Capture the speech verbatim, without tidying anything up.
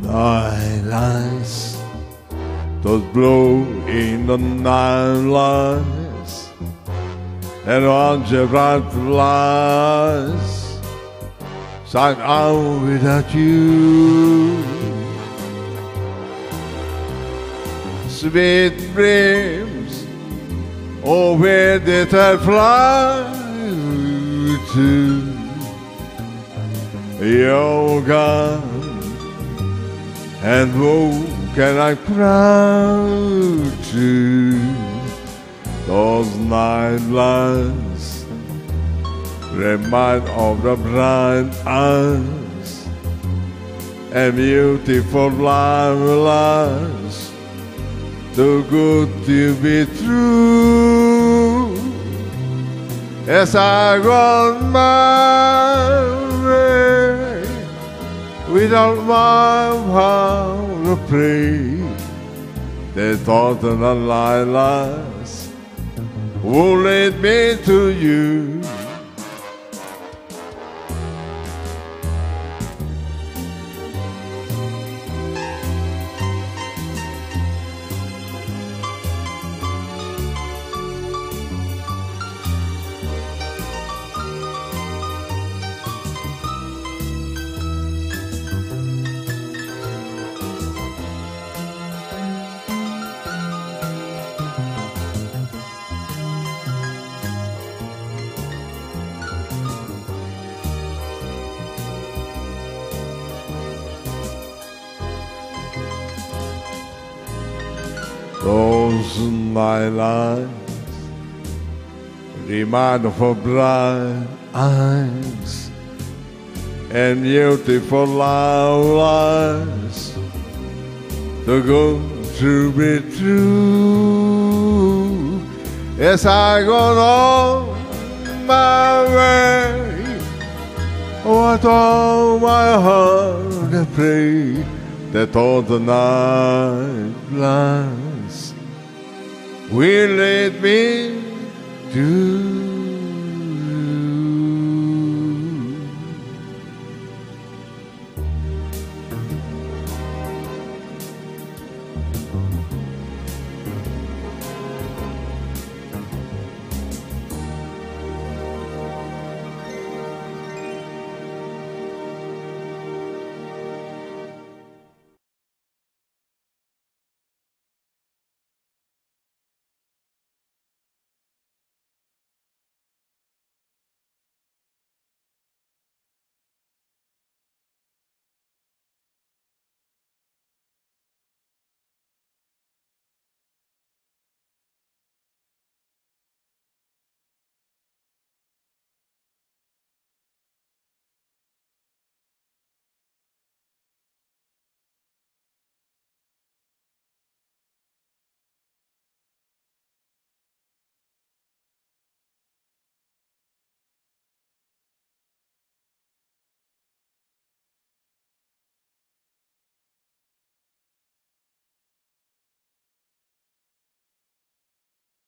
Lights those blow in the night lights and on the bright lights shine out without you. Sweet dreams, oh where did I fly to? You're gone, and who can I cry to? Those night lights remind of the bright eyes and beautiful lives, too good to be true. As I go on my way, without my power to pray, the thought of the lilacs will lead me to you. Those night lights remind of her bright eyes and beautiful lives, too good to be true. As I go on my way, with all my heart I pray that all the night lights will lead me to